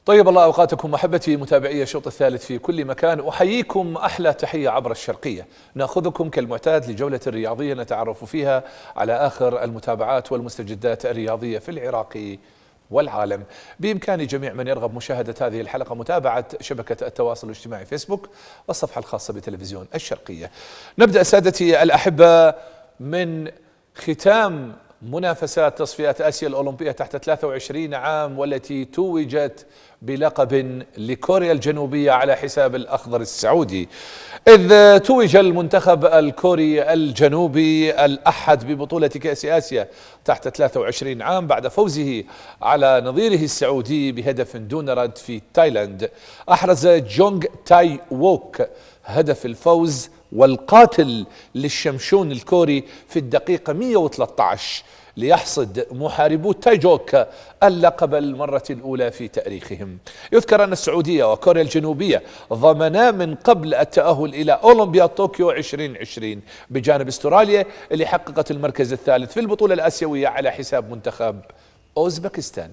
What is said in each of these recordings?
طيب الله أوقاتكم محبتي متابعي الشوط الثالث في كل مكان، أحييكم أحلى تحية عبر الشرقية. نأخذكم كالمعتاد لجولة رياضية نتعرف فيها على آخر المتابعات والمستجدات الرياضية في العراق والعالم. بإمكان جميع من يرغب مشاهدة هذه الحلقة متابعة شبكة التواصل الاجتماعي فيسبوك والصفحة الخاصة بتلفزيون الشرقية. نبدأ سادتي الأحبة من ختام منافسات تصفيات آسيا الأولمبية تحت 23 عام، والتي توجت بلقب لكوريا الجنوبية على حساب الأخضر السعودي، إذ توج المنتخب الكوري الجنوبي الأحد ببطولة كأس آسيا تحت 23 عام بعد فوزه على نظيره السعودي بهدف دون رد في تايلاند. أحرز جونغ تاي ووك هدف الفوز والقاتل للشمشون الكوري في الدقيقة 113 ليحصد محاربو تايجوك اللقب المرة الأولى في تاريخهم. يذكر أن السعودية وكوريا الجنوبية ضمنا من قبل التأهل إلى أولمبياد طوكيو 2020 بجانب استراليا اللي حققت المركز الثالث في البطولة الآسيوية على حساب منتخب أوزبكستان.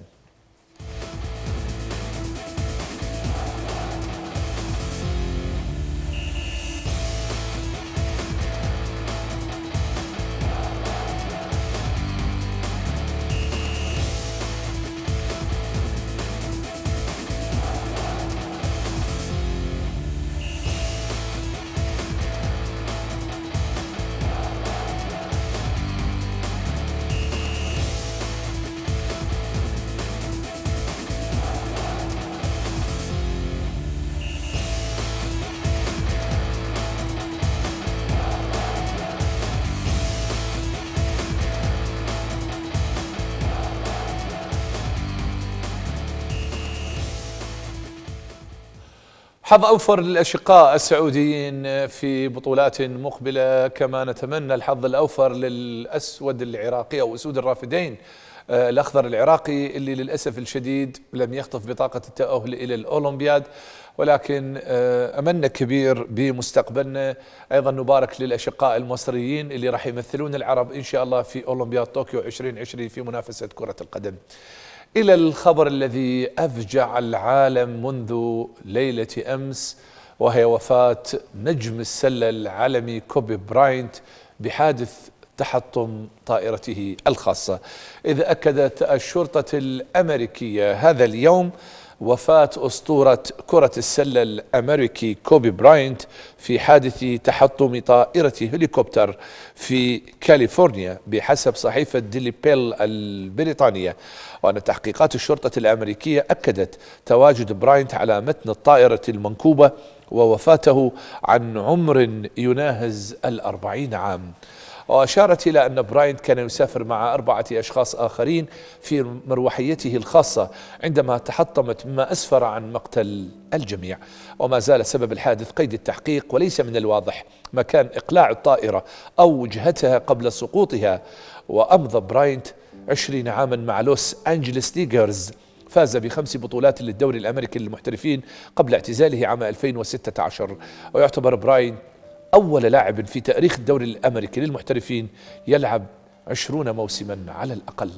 حظ أوفر للأشقاء السعوديين في بطولات مقبلة، كما نتمنى الحظ الأوفر للأسود العراقي أو أسود الرافدين الأخضر العراقي اللي للأسف الشديد لم يخطف بطاقة التأهل إلى الأولمبياد، ولكن أملنا كبير بمستقبلنا. أيضا نبارك للأشقاء المصريين اللي راح يمثلون العرب إن شاء الله في أولمبياد طوكيو 2020 في منافسة كرة القدم. إلى الخبر الذي أفجع العالم منذ ليلة أمس، وهي وفاة نجم السلة العالمي كوبي براينت بحادث تحطم طائرته الخاصة. إذ أكدت الشرطة الأمريكية هذا اليوم وفاة أسطورة كرة السلة الأمريكي كوبي براينت في حادث تحطم طائرة هليكوبتر في كاليفورنيا بحسب صحيفة ديلي بيل البريطانية. وأن تحقيقات الشرطة الأمريكية أكدت تواجد براينت على متن الطائرة المنكوبة ووفاته عن عمر يناهز 40 عام. وأشارت إلى أن براينت كان يسافر مع 4 أشخاص آخرين في مروحيته الخاصة عندما تحطمت، مما أسفر عن مقتل الجميع. وما زال سبب الحادث قيد التحقيق، وليس من الواضح مكان إقلاع الطائرة أو وجهتها قبل سقوطها. وأمضى براينت 20 عاما مع لوس أنجلس ليجرز، فاز ب5 بطولات للدوري الأمريكي للمحترفين قبل اعتزاله عام 2016. ويعتبر براينت أول لاعب في تاريخ الدوري الأمريكي للمحترفين يلعب 20 موسما على الأقل.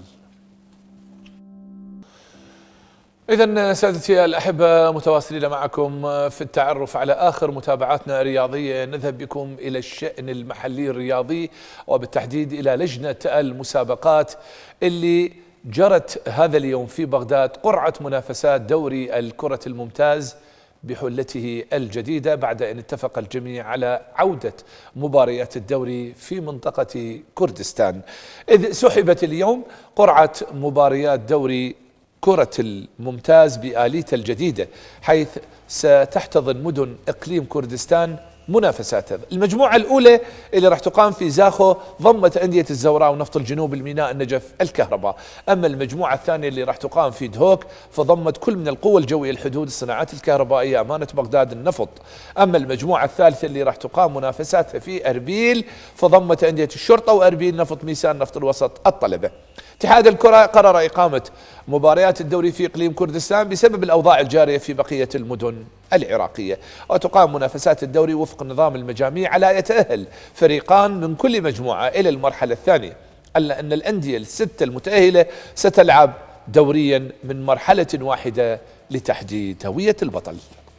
إذن سادتي الأحبة، متواصلين معكم في التعرف على آخر متابعاتنا الرياضية. نذهب بكم إلى الشأن المحلي الرياضي، وبالتحديد إلى لجنة المسابقات اللي جرت هذا اليوم في بغداد قرعة منافسات دوري الكرة الممتاز بحلته الجديدة، بعد أن اتفق الجميع على عودة مباريات الدوري في منطقة كردستان. إذ سحبت اليوم قرعة مباريات دوري كرة الممتاز بآليته الجديدة، حيث ستحتضن مدن إقليم كردستان منافساتها. المجموعة الأولى اللي راح تقام في زاخو ضمت أندية الزوراء ونفط الجنوب، الميناء، النجف، الكهرباء. أما المجموعة الثانية اللي راح تقام في دهوك فضمت كل من القوى الجوية، الحدود، الصناعات الكهربائية، أمانة بغداد، النفط. أما المجموعة الثالثة اللي راح تقام منافساتها في أربيل فضمت أندية الشرطة وأربيل، نفط ميسان، نفط الوسط، الطلبة. اتحاد الكرة قرر إقامة مباريات الدوري في إقليم كردستان بسبب الأوضاع الجارية في بقية المدن العراقية. وتقام منافسات الدوري وفق نظام المجاميع على يتأهل فريقان من كل مجموعة إلى المرحلة الثانية، ألا أن الأندية الستة المتأهلة ستلعب دوريا من مرحلة واحدة لتحديد هوية البطل.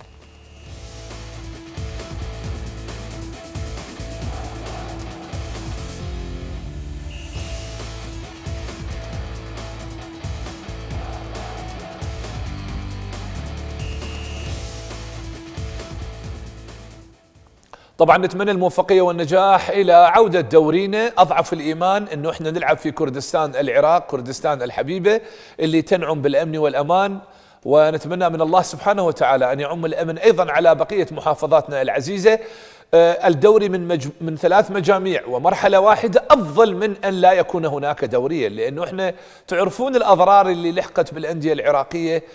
طبعا نتمنى الموفقية والنجاح إلى عودة دورينا. أضعف الإيمان أنه إحنا نلعب في كردستان العراق، كردستان الحبيبة اللي تنعم بالأمن والأمان، ونتمنى من الله سبحانه وتعالى أن يعم الأمن أيضا على بقية محافظاتنا العزيزة. الدوري من 3 مجاميع ومرحلة واحدة أفضل من أن لا يكون هناك دوريا، لأنه إحنا تعرفون الأضرار اللي لحقت بالأندية العراقية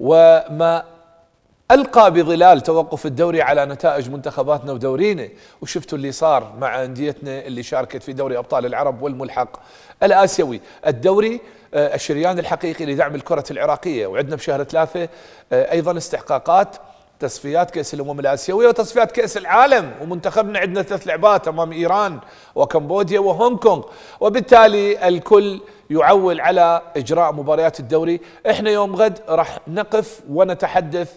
وما ألقى بظلال توقف الدوري على نتائج منتخباتنا ودورينا. وشفتوا اللي صار مع أنديتنا اللي شاركت في دوري أبطال العرب والملحق الآسيوي. الدوري الشريان الحقيقي لدعم الكرة العراقية، وعندنا بشهر 3 أيضا استحقاقات تصفيات كأس الأمم الآسيوية وتصفيات كأس العالم، ومنتخبنا عندنا 3 لعبات أمام إيران وكمبوديا وهونغ كونغ، وبالتالي الكل يعول على إجراء مباريات الدوري. إحنا يوم غد راح نقف ونتحدث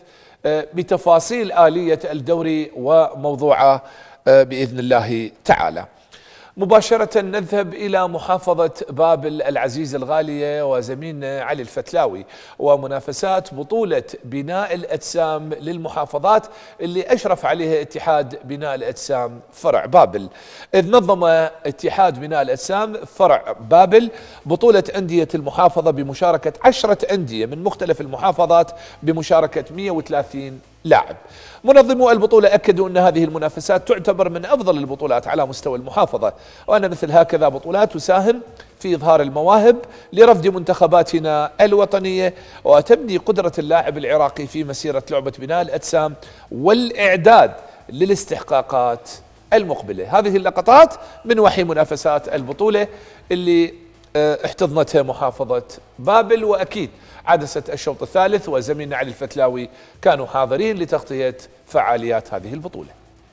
بتفاصيل آلية الدوري وموضوعه بإذن الله تعالى. مباشرة نذهب إلى محافظة بابل العزيزة الغالية وزميلنا علي الفتلاوي ومنافسات بطولة بناء الأجسام للمحافظات اللي أشرف عليها اتحاد بناء الأجسام فرع بابل. إذ نظم اتحاد بناء الأجسام فرع بابل بطولة أندية المحافظة بمشاركة 10 أندية من مختلف المحافظات بمشاركة 130 لاعب. منظمو البطولة أكدوا أن هذه المنافسات تعتبر من أفضل البطولات على مستوى المحافظة، وأن مثل هكذا بطولات تساهم في إظهار المواهب لرفد منتخباتنا الوطنية وتبني قدرة اللاعب العراقي في مسيرة لعبة بناء الأجسام والإعداد للاستحقاقات المقبلة. هذه اللقطات من وحي منافسات البطولة اللي احتضنتها محافظة بابل، وأكيد عدسة الشوط الثالث وزميلنا علي الفتلاوي كانوا حاضرين لتغطية فعاليات هذه البطولة.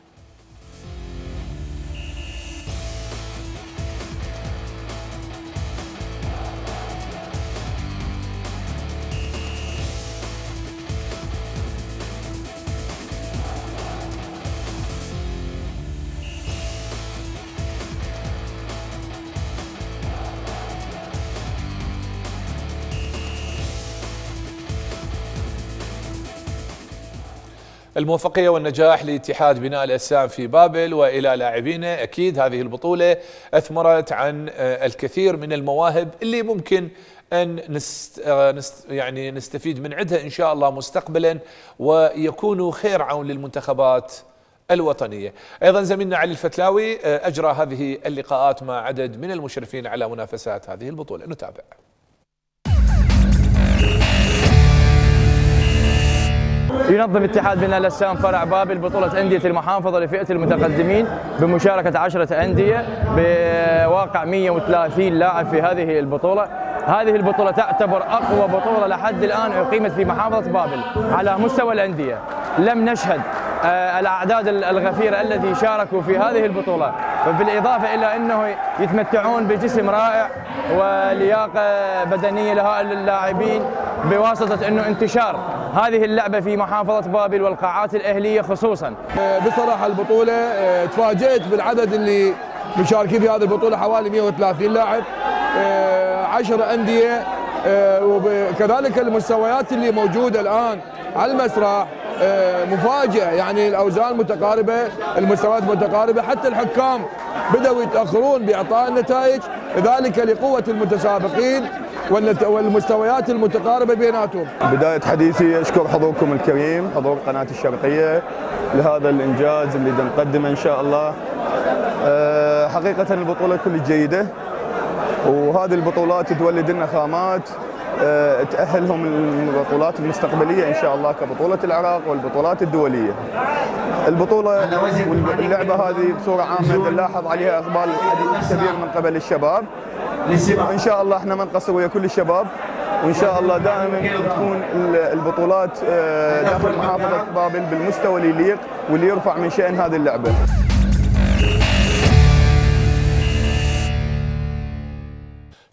الموفقية والنجاح لاتحاد بناء الأجسام في بابل وإلى لاعبينه. أكيد هذه البطولة أثمرت عن الكثير من المواهب اللي ممكن أن نستفيد من عندها إن شاء الله مستقبلا، ويكونوا خير عون للمنتخبات الوطنية. أيضا زميلنا علي الفتلاوي أجرى هذه اللقاءات مع عدد من المشرفين على منافسات هذه البطولة. نتابع. ينظم اتحاد بناء الأجسام فرع بابل بطولة أندية المحافظة لفئة المتقدمين بمشاركة 10 أندية بواقع 130 لاعب في هذه البطولة. هذه البطولة تعتبر أقوى بطولة لحد الآن أقيمت في محافظة بابل على مستوى الأندية. لم نشهد الأعداد الغفيرة التي شاركوا في هذه البطولة، بالإضافة إلى أنه يتمتعون بجسم رائع ولياقة بدنية لهؤلاء اللاعبين بواسطة أنه انتشار هذه اللعبة في محافظة بابل والقاعات الأهلية خصوصا. بصراحة البطولة تفاجئت بالعدد اللي مشاركين في هذه البطولة، حوالي 130 لاعب، 10 أندية، وكذلك المستويات اللي موجودة الآن على المسرح مفاجئة. يعني الأوزان متقاربة، المستويات متقاربة، حتى الحكام بدأوا يتأخرون بإعطاء النتائج، ذلك لقوة المتسابقين والمستويات المتقاربة بيناتهم. بداية حديثي أشكر حضوركم الكريم، حضور قناة الشرقية لهذا الإنجاز اللي نقدمه إن شاء الله. حقيقة البطولة كل جيدة، وهذه البطولات تولد لنا خامات تأهلهم البطولات المستقبلية إن شاء الله كبطولة العراق والبطولات الدولية. البطولة واللعبة هذه بصورة عامة نلاحظ عليها إقبال كبير من قبل الشباب. إن شاء الله احنا ما نقصر ويا كل الشباب، وإن شاء الله دائما تكون البطولات داخل محافظة بابل بالمستوى اللي يليق واللي يرفع من شأن هذه اللعبة.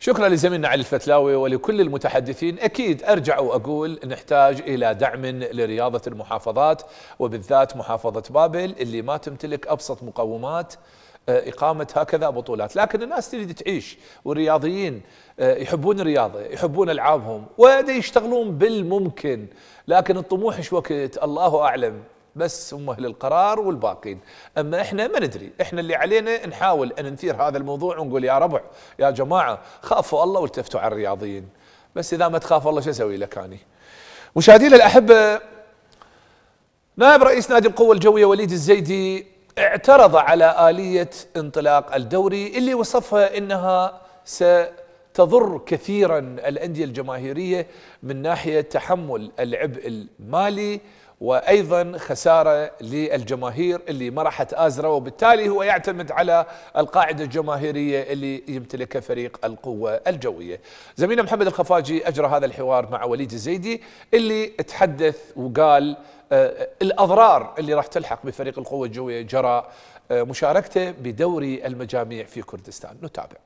شكرا لزميلنا علي الفتلاوي ولكل المتحدثين. أكيد أرجع وأقول نحتاج إلى دعم لرياضة المحافظات وبالذات محافظة بابل اللي ما تمتلك أبسط مقومات إقامة هكذا بطولات، لكن الناس تريد تعيش، والرياضيين يحبون الرياضة، يحبون ألعابهم ويشتغلون بالممكن، لكن الطموح إيش وقت الله أعلم، بس هم أهل القرار والباقين. أما إحنا ما ندري، إحنا اللي علينا نحاول أن نثير هذا الموضوع ونقول يا ربع يا جماعة خافوا الله والتفتوا على الرياضيين، بس إذا ما تخاف الله شو أسوي لك أنا؟ مشاهدينا الأحبة، نائب رئيس نادي القوة الجوية وليد الزيدي اعترض على آلية انطلاق الدوري اللي وصفها إنها ستضر كثيرا الأندية الجماهيرية من ناحية تحمل العبء المالي وأيضا خسارة للجماهير اللي ما راح تآزره، وبالتالي هو يعتمد على القاعدة الجماهيرية اللي يمتلكها فريق القوة الجوية. زميلنا محمد الخفاجي أجرى هذا الحوار مع وليد الزيدي اللي تحدث وقال الأضرار اللي راح تلحق بفريق القوة الجوية جراء مشاركته بدوري المجاميع في كردستان. نتابع.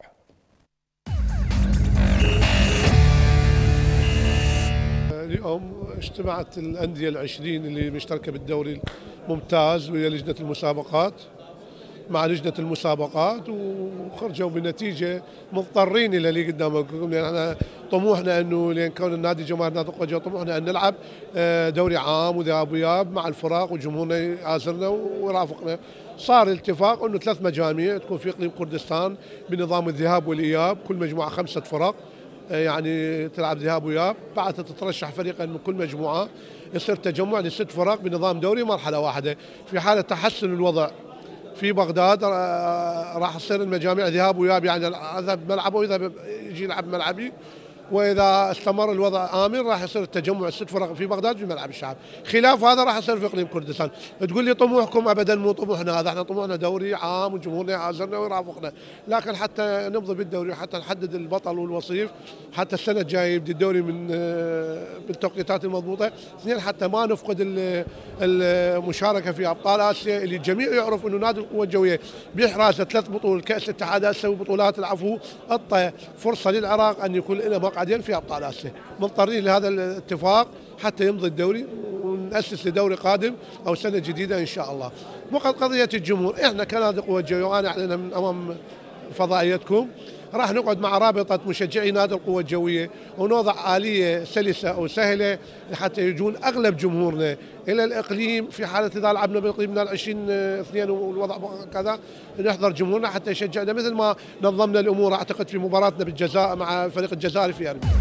اليوم اجتمعت الأندية العشرين اللي مشتركة بالدوري الممتاز ويا لجنة المسابقات مع لجنة المسابقات، وخرجوا بنتيجة مضطرين إلى اللي قدامكم، لأن احنا طموحنا أنه لأن كون النادي جماهير نادي القوة الجوية طموحنا أن نلعب دوري عام وذهاب وإياب مع الفرق وجمهورنا يعازرنا ويرافقنا. صار الاتفاق أنه 3 مجاميع تكون في إقليم كردستان بنظام الذهاب والإياب، كل مجموعة 5 فرق يعني تلعب ذهاب وإياب، بعد تترشح فريقا من كل مجموعة، يصير تجمع ل6 فرق بنظام دوري مرحلة واحدة. في حالة تحسن الوضع في بغداد راح تصير المجاميع ذهاب وإياب، يعني اذهب ملعبه واذا يجي يلعب ملعبي، واذا استمر الوضع امن راح يصير التجمع 6 فرق في بغداد في ملعب الشعب. خلاف هذا راح يصير في اقليم كردستان. تقول لي طموحكم؟ ابدا مو طموحنا هذا، احنا طموحنا دوري عام وجمهورنا يعازرنا ويرافقنا، لكن حتى نمضي بالدوري وحتى نحدد البطل والوصيف، حتى السنه الجايه يبدي الدوري من بالتوقيتات المضبوطه. 2 حتى ما نفقد المشاركه في ابطال اسيا اللي الجميع يعرف انه نادي القوه الجويه بيحرز 3 بطولات كاس الاتحاد اسيوي وبطولات العفو، اعطى فرصه للعراق ان يكون له مقعدين في ابطال اسيا. مضطرين لهذا الاتفاق حتى يمضي الدوري ونأسس لدوري قادم او سنه جديده ان شاء الله. وقد قضيه الجمهور، احنا كنادي قوه الجويه وانا اعلنها من امام فضائيتكم، راح نقعد مع رابطه مشجعي نادي القوه الجويه ونوضع اليه سلسه او سهله حتى يجون اغلب جمهورنا الى الاقليم. في حاله اذا لعبنا باقليمنا 20/2 والوضع كذا نحضر جمهورنا حتى يشجعنا، مثل ما نظمنا الامور اعتقد في مباراتنا بالجزائر مع الفريق الجزائري في اربيل.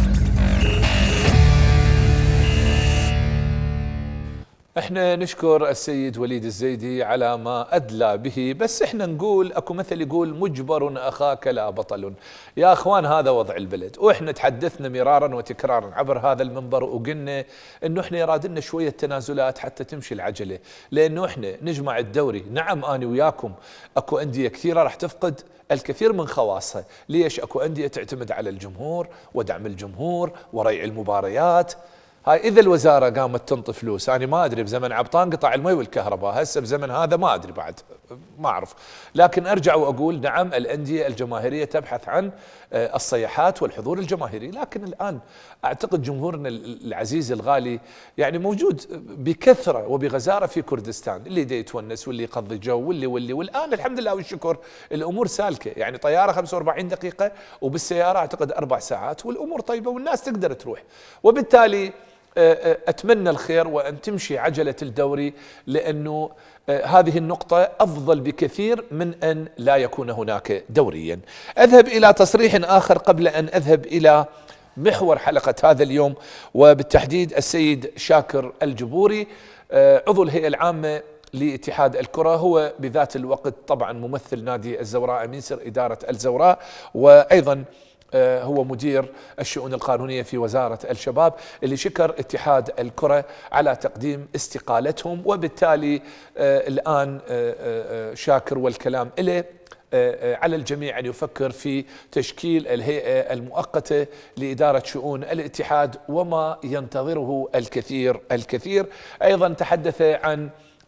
احنا نشكر السيد وليد الزيدي على ما ادلى به، بس احنا نقول اكو مثل يقول مجبر اخاك لا بطل. يا اخوان هذا وضع البلد، واحنا تحدثنا مرارا وتكرارا عبر هذا المنبر وقلنا انه احنا يرادنا شويه تنازلات حتى تمشي العجله، لانه احنا نجمع الدوري. نعم انا وياكم اكو انديه كثيره راح تفقد الكثير من خواصها، ليش؟ اكو انديه تعتمد على الجمهور ودعم الجمهور وريع المباريات. هاي إذا الوزارة قامت تنطي فلوس، أنا ما أدري بزمن عبطان قطع المي والكهرباء، هسه بزمن هذا ما أدري بعد ما أعرف، لكن أرجع وأقول نعم الأندية الجماهيرية تبحث عن الصيحات والحضور الجماهيري، لكن الآن أعتقد جمهورنا العزيز الغالي يعني موجود بكثرة وبغزارة في كردستان، اللي دا يتونس واللي يقضي جو واللي والآن الحمد لله والشكر الأمور سالكة، يعني طيارة 45 دقيقة وبالسيارة أعتقد 4 ساعات والأمور طيبة والناس تقدر تروح. وبالتالي أتمنى الخير وأن تمشي عجلة الدوري، لأنه هذه النقطة أفضل بكثير من أن لا يكون هناك دوريا. أذهب إلى تصريح آخر قبل أن أذهب إلى محور حلقة هذا اليوم، وبالتحديد السيد شاكر الجبوري عضو الهيئة العامة لاتحاد الكرة، هو بذات الوقت طبعا ممثل نادي الزوراء من سر إدارة الزوراء، وأيضا هو مدير الشؤون القانونية في وزارة الشباب، اللي شكر اتحاد الكرة على تقديم استقالتهم، وبالتالي الآن شاكر والكلام إليه على الجميع أن يفكر في تشكيل الهيئة المؤقتة لإدارة شؤون الاتحاد، وما ينتظره الكثير. أيضا تحدث عن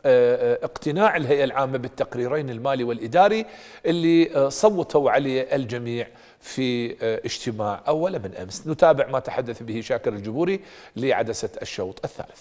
اقتناع الهيئة العامة بالتقريرين المالي والإداري اللي صوتوا عليه الجميع في اجتماع أول من أمس. نتابع ما تحدث به شاكر الجبوري لعدسة الشوط الثالث.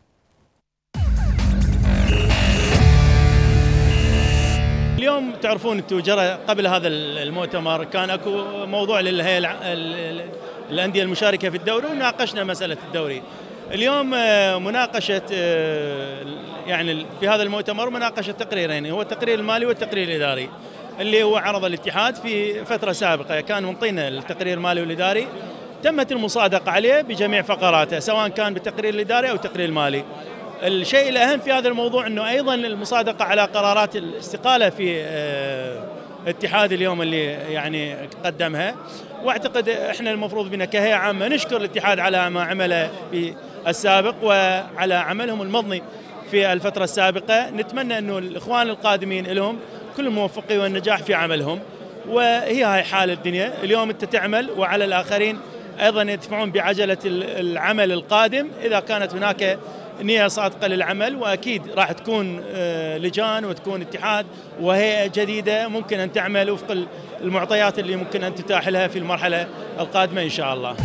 اليوم تعرفون انتم جرى قبل هذا المؤتمر كان اكو موضوع للهيئة الأندية المشاركة في الدوري، وناقشنا مسألة الدوري. اليوم مناقشة يعني في هذا المؤتمر مناقشة تقريرين، هو التقرير المالي والتقرير الإداري اللي هو عرض الاتحاد في فترة سابقة. كان منطينا التقرير المالي والإداري، تمت المصادقة عليه بجميع فقراته سواء كان بالتقرير الإداري أو التقرير المالي. الشيء الأهم في هذا الموضوع أنه أيضا المصادقة على قرارات الاستقالة في اتحاد اليوم اللي يعني قدمها. واعتقد احنا المفروض بنا كهيئة عامة نشكر الاتحاد على ما عمله في السابق وعلى عملهم المضني في الفترة السابقة. نتمنى انه الاخوان القادمين لهم كل الموفقين والنجاح في عملهم، وهي هاي حال الدنيا. اليوم انت تعمل وعلى الاخرين ايضا يدفعون بعجلة العمل القادم اذا كانت هناك نية صادقة للعمل، وأكيد راح تكون لجان وتكون اتحاد وهيئة جديدة ممكن أن تعمل وفق المعطيات اللي ممكن أن تتاح لها في المرحلة القادمة إن شاء الله.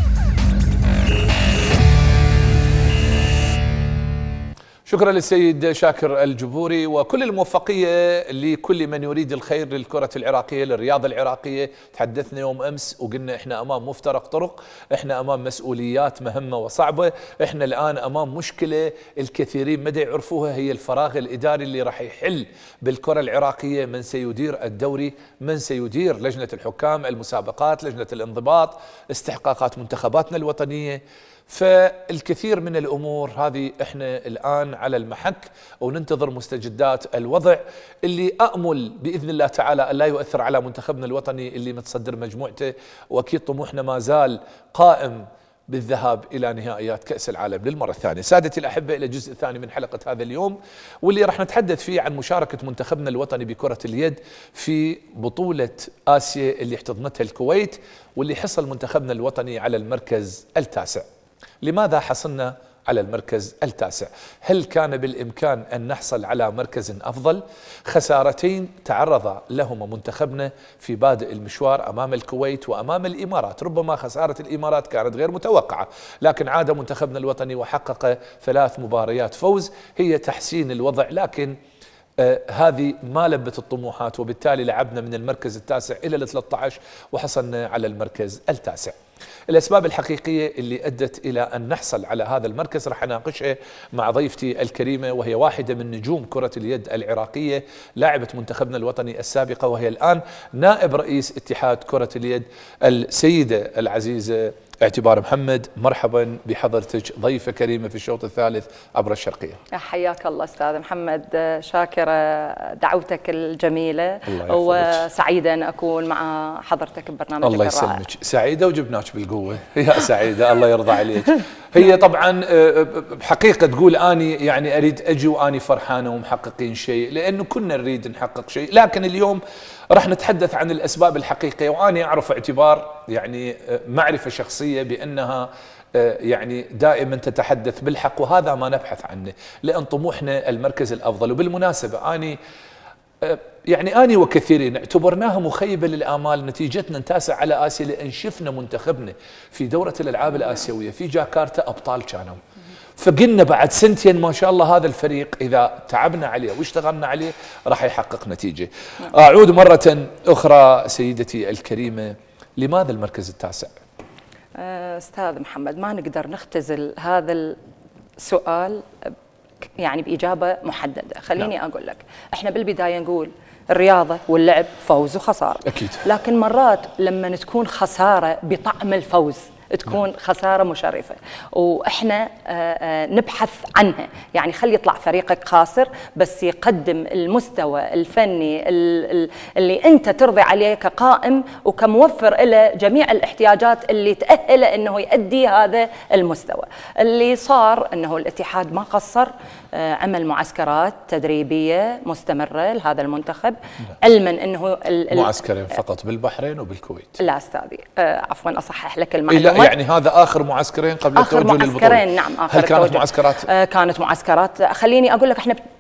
شكرا للسيد شاكر الجبوري، وكل الموفقية لكل من يريد الخير للكرة العراقية، للرياضة العراقية. تحدثنا يوم أمس وقلنا إحنا أمام مفترق طرق، إحنا أمام مسؤوليات مهمة وصعبة، إحنا الآن أمام مشكلة الكثيرين مدى يعرفوها، هي الفراغ الإداري اللي راح يحل بالكرة العراقية. من سيدير الدوري، من سيدير لجنة الحكام، المسابقات، لجنة الانضباط، استحقاقات منتخباتنا الوطنية. فالكثير من الأمور هذه احنا الآن على المحك وننتظر مستجدات الوضع اللي أأمل بإذن الله تعالى أن لا يؤثر على منتخبنا الوطني اللي متصدر مجموعته، وأكيد طموحنا ما زال قائم بالذهاب إلى نهائيات كأس العالم للمرة الثانية. سادتي الأحبة، إلى الجزء الثاني من حلقة هذا اليوم، واللي راح نتحدث فيه عن مشاركة منتخبنا الوطني بكرة اليد في بطولة آسيا اللي احتضنتها الكويت، واللي حصل منتخبنا الوطني على المركز التاسع. لماذا حصلنا على المركز التاسع؟ هل كان بالإمكان أن نحصل على مركز أفضل؟ خسارتين تعرض لهما منتخبنا في بادئ المشوار أمام الكويت وأمام الإمارات. ربما خسارة الإمارات كانت غير متوقعة، لكن عاد منتخبنا الوطني وحقق 3 مباريات فوز، هي تحسين الوضع، لكن هذه ما لبت الطموحات، وبالتالي لعبنا من المركز التاسع إلى 13 وحصلنا على المركز التاسع. الأسباب الحقيقية اللي أدت إلى أن نحصل على هذا المركز راح أناقشها مع ضيفتي الكريمة، وهي واحدة من نجوم كرة اليد العراقية، لاعبة منتخبنا الوطني السابقة، وهي الآن نائب رئيس اتحاد كرة اليد، السيدة العزيزة اعتبار محمد. مرحبا بحضرتك، ضيفة كريمة في الشوط الثالث عبر الشرقية. حياك الله أستاذ محمد، شاكرة دعوتك الجميلة وسعيدة أن أكون مع حضرتك ببرنامجك. الله يسلمك، سعيدة وجبناك بالقوة يا سعيدة، الله يرضى عليك. هي طبعا بحقيقة تقول أني يعني أريد أجي وأني فرحانة ومحققين شيء، لأنه كنا نريد نحقق شيء، لكن اليوم راح نتحدث عن الأسباب الحقيقية. وأنا أعرف اعتبار يعني معرفة شخصية بأنها يعني دائما تتحدث بالحق، وهذا ما نبحث عنه، لأن طموحنا المركز الأفضل. وبالمناسبة أنا وكثيرين اعتبرناها مخيبة للآمال نتيجتنا نتاسع على آسيا، لأن شفنا منتخبنا في دورة الألعاب الآسيوية في جاكرتا أبطال كانوا، فقلنا بعد سنتين ما شاء الله هذا الفريق إذا تعبنا عليه واشتغلنا عليه راح يحقق نتيجة. أعود مرة أخرى سيدتي الكريمة، لماذا المركز التاسع؟ أستاذ محمد، ما نقدر نختزل هذا السؤال يعني بإجابة محددة. خليني أقول لك، إحنا بالبداية نقول الرياضة واللعب فوز وخسارة أكيد، لكن مرات لما تكون خسارة بطعم الفوز تكون خسارة مشرفة، وإحنا نبحث عنها. يعني خلي يطلع فريقك خاسر بس يقدم المستوى الفني اللي أنت ترضي عليه كقائم وكموفر إلى جميع الاحتياجات اللي تأهله أنه يؤدي هذا المستوى. اللي صار أنه الاتحاد ما قصر، عمل معسكرات تدريبية مستمرة لهذا المنتخب، علما أنه معسكرين فقط بالبحرين وبالكويت. لا أستاذي، عفوا أصحح لك المعلومة، يعني هذا آخر معسكرين قبل التوجه للبطولة. نعم، هل كانت معسكرات؟ كانت معسكرات. خليني أقول لك، احنا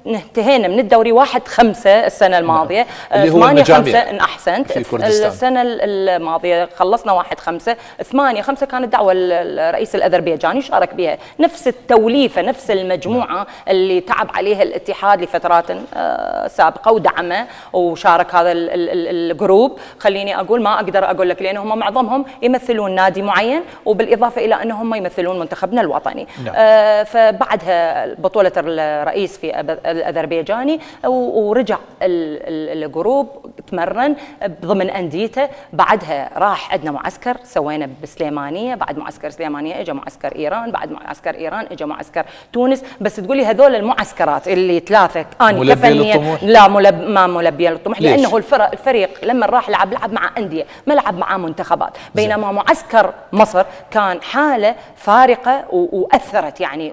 انتهينا من الدوري 1-5 السنة الماضية، 8-5 إن أحسنت. السنة الماضية خلصنا 1-5، 8-5 كانت دعوة الرئيس الأذربيجاني شارك بها، نفس التوليفة نفس المجموعة اللي تعب عليها الاتحاد لفترات سابقة ودعمه وشارك هذا الجروب. خليني أقول ما أقدر أقول لك لأن هم معظمهم يمثلون نادي معين، وبالإضافة إلى أنهم يمثلون منتخبنا الوطني. فبعدها بطولة الرئيس في الأذربيجاني ورجع الجروب تمرن ضمن أنديته. بعدها راح عندنا معسكر سوينا بسليمانية، بعد معسكر سليمانية اجى معسكر إيران، بعد معسكر إيران اجى معسكر تونس. بس تقولي هذول المعسكرات اللي ثلاثة أنا كفنية لا ما ملبية للطموح، لأنه الفريق لما راح لعب مع أندية ما لعب مع منتخبات. بينما معسكر مصر كان حالة فارقة وأثرت يعني،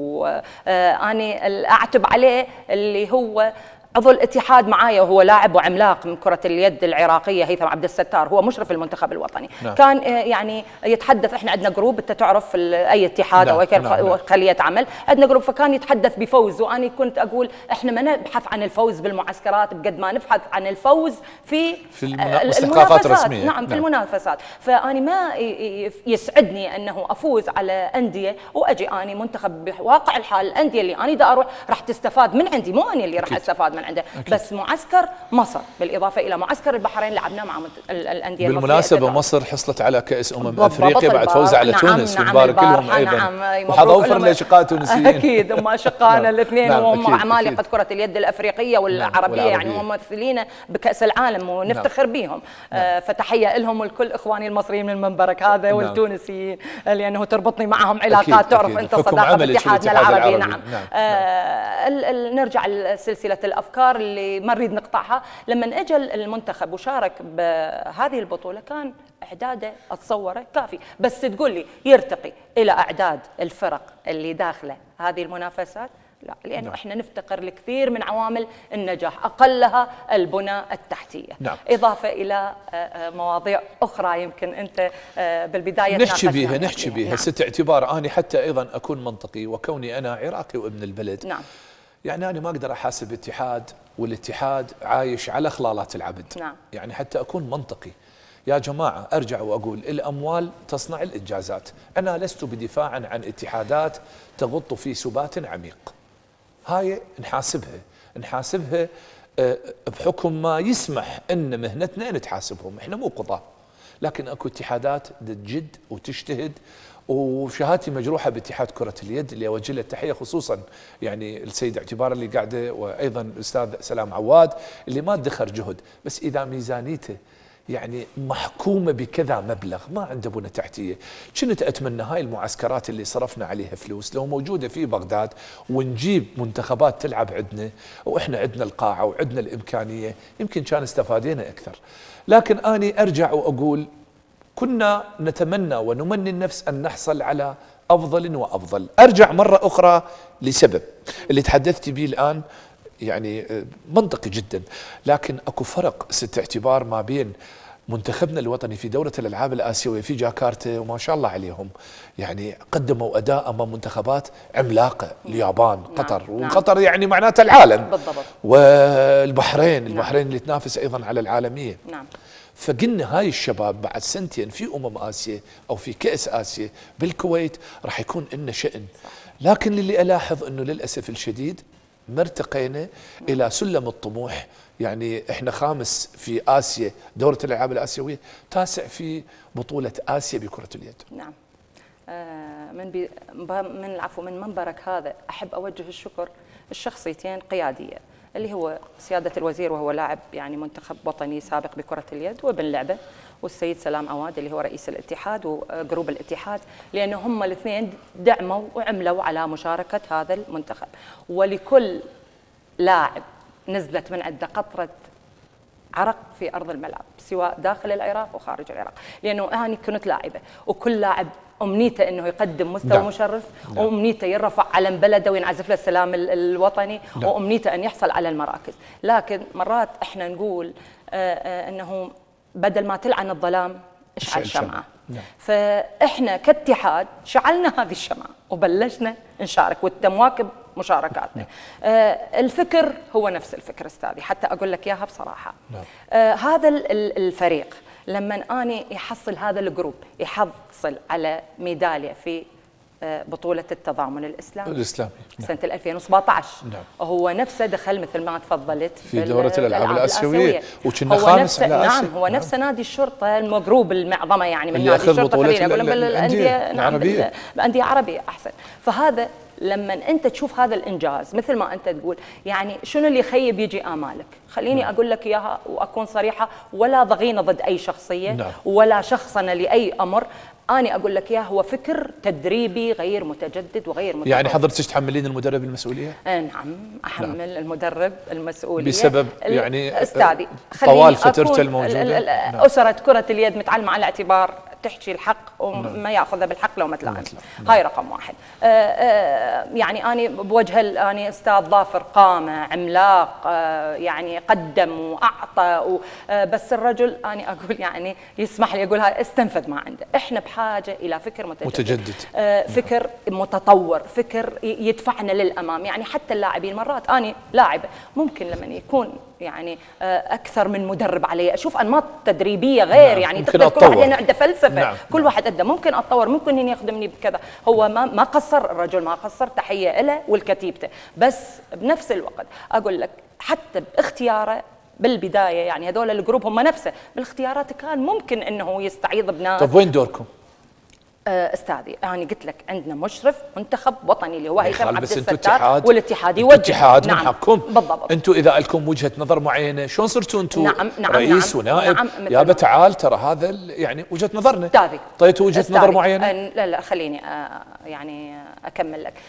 وأنا أعتب عليه اللي هو عضو الاتحاد معايا وهو لاعب وعملاق من كرة اليد العراقية هيثم عبد الستار، هو مشرف المنتخب الوطني. كان يعني يتحدث، احنا عندنا جروب انت تعرف اي اتحاد او اي خلية عمل عندنا جروب، فكان يتحدث بفوز، وانا كنت اقول احنا ما نبحث عن الفوز بالمعسكرات بقد ما نبحث عن الفوز في المنافسات الرسمية. نعم في المنافسات. فاني ما يسعدني انه افوز على اندية واجي اني منتخب بواقع الحال الاندية اللي انا دا اروح راح تستفاد من عندي، مو انا اللي راح استفاد من عنده. بس معسكر مصر بالاضافه الى معسكر البحرين لعبنا مع الانديه المصريه. بالمناسبه مصر حصلت على كاس افريقيا بعد فوزها على تونس، ونبارك لهم ايضا. وحظ اوفر للاشقاء التونسيين. اكيد هم اشقائنا الاثنين، وهم عمالقه كره اليد الافريقيه والعربيه، يعني هم ممثلين بكاس العالم ونفتخر بهم. فتحيه لهم ولكل اخواني المصريين من منبرك هذا والتونسيين، لانه تربطني معهم علاقات. تعرف انت صداقه باتحادنا العربي. نعم. نرجع لسلسله الافكار اللي ما نريد نقطعها. لما اجى المنتخب وشارك بهذه البطوله كان اعداده اتصوره كافي، بس تقول لي يرتقي الى اعداد الفرق اللي داخله هذه المنافسات؟ لا، لانه احنا نفتقر لكثير من عوامل النجاح، اقلها البنى التحتيه. اضافه الى مواضيع اخرى يمكن انت بالبدايه نحكي بيها ست اعتبار اني حتى ايضا اكون منطقي، وكوني انا عراقي وابن البلد. يعني أنا ما أقدر أحاسب اتحاد، والاتحاد عايش على خلالات العبد. يعني حتى أكون منطقي يا جماعة أرجع وأقول الأموال تصنع الإنجازات. أنا لست بدفاعا عن اتحادات تغط في سبات عميق، هاي نحاسبها بحكم ما يسمح أن مهنتنا نتحاسبهم. إحنا مو قضاة، لكن أكو اتحادات تجد وتجتهد، وشهادتي مجروحه باتحاد كره اليد اللي اوجه له التحيه، خصوصا يعني السيد اعتبار اللي قاعده، وايضا الاستاذ سلام عواد اللي ما ادخر جهد. بس اذا ميزانيته يعني محكومه بكذا مبلغ ما عنده بنى تحتيه، كنت اتمنى هاي المعسكرات اللي صرفنا عليها فلوس لو موجوده في بغداد، ونجيب منتخبات تلعب عندنا، واحنا عندنا القاعه وعندنا الامكانيه، يمكن كان استفادينا اكثر. لكن اني ارجع واقول كنا نتمنى ونمني النفس أن نحصل على أفضل وأفضل. أرجع مرة أخرى لسبب اللي تحدثت به الآن، يعني منطقي جدا، لكن أكو فرق ست اعتبار ما بين منتخبنا الوطني في دورة الألعاب الآسيوية في جاكرتا، وما شاء الله عليهم يعني قدموا أداء أمام منتخبات عملاقة، اليابان، قطر، وقطر يعني معناتها العالم بالضبط، والبحرين اللي تنافس أيضا على العالمية. فقلنا هاي الشباب بعد سنتين في آسيا أو في كأس آسيا بالكويت راح يكون لنا شأن. لكن اللي ألاحظ أنه للأسف الشديد ما ارتقينا إلى سلم الطموح. يعني إحنا خامس في آسيا دورة الألعاب الآسيوية، تاسع في بطولة آسيا بكرة اليد. نعم. من منبرك هذا أحب أوجه الشكر الشخصيتين قيادية، اللي هو سيادة الوزير وهو لاعب يعني منتخب وطني سابق بكرة اليد وابن لعبة، والسيد سلام عواد اللي هو رئيس الاتحاد وجروب الاتحاد، لأنه هم الاثنين دعموا وعملوا على مشاركة هذا المنتخب. ولكل لاعب نزلت من عنده قطرة عرق في أرض الملعب، سواء داخل العراق وخارج العراق، لأنه أنا كنت لاعبة، وكل لاعب أمنيته أنه يقدم مستوى مشرف، وأمنيته يرفع علم بلده وينعزف له السلام الوطني، وأمنيته أن يحصل على المراكز. لكن مرات إحنا نقول أنه بدل ما تلعن الظلام اشعل شمعة. فإحنا كاتحاد شعلنا هذه الشمعة وبلشنا نشارك، وأنت مواكب مشاركاتنا. الفكر هو نفس الفكر استاذي، حتى اقول لك اياها بصراحه. هذا الفريق لما اني يحصل هذا الجروب يحصل على ميداليه في بطولة التضامن الإسلامي سنة 2017. هو نفسه دخل مثل ما تفضلت في دورة الألعاب الآسيوية وكنا خامس على آسيا. نعم، هو نفسه نادي الشرطة المجروب المعظمة يعني من نادي الشرطة بالأندية. نعم، بالأندية عربية أحسن. فهذا لما أنت تشوف هذا الإنجاز مثل ما أنت تقول، يعني شنو اللي يخيب يجي آمالك؟ خليني أقول لك إياها وأكون صريحة، ولا ضغينة ضد أي شخصية ولا شخصنة لأي أمر. أنا أقول لك إياه هو فكر تدريبي غير متجدد وغير متطور. يعني حضرتك تحملين المدرب المسؤولية؟ نعم، أحمل المدرب المسؤولية بسبب يعني أستاذي طوال فترته الموجودة. أسرة كرة اليد متعلمة على اعتبار تحكي الحق وما ياخذها بالحق لو ما تلائم. هاي رقم واحد. يعني أنا بوجه أنا أستاذ ظافر قامة عملاق، يعني قدم وأعطى بس الرجل أنا أقول يعني يسمح لي أقولها استنفذ ما عنده. إحنا بحاجة إلى فكر متجدد. فكر متطور، فكر يدفعنا للأمام. يعني حتى اللاعبين مرات أنا لاعبة ممكن لما يكون يعني أكثر من مدرب علي أشوف أنماط تدريبية غير، يعني تقدر كل واحد عنده فلسفة. كل واحد عنده ممكن أتطور، ممكن هنا يخدمني بكذا. هو ما قصر الرجل، ما قصر، تحية له والكتيبته. بس بنفس الوقت أقول لك حتى باختياره بالبداية، يعني هذول الجروب هم نفسه بالاختيارات كان ممكن أنه يستعيض بناس. طب وين دوركم؟ استاذي انا قلت لك عندنا مشرف منتخب وطني اللي هو هيثم عبد الستار، اتحاد والاتحاد يوجه. الاتحاد من حقكم بالضبط. انتم اذا لكم وجهه نظر معينه شلون صرتوا انتم رئيس ونائب؟ يابا تعال ترى هذا يعني وجهه نظرنا. استاذي طيب وجهه نظر معينه؟ لا خليني يعني اكمل لك.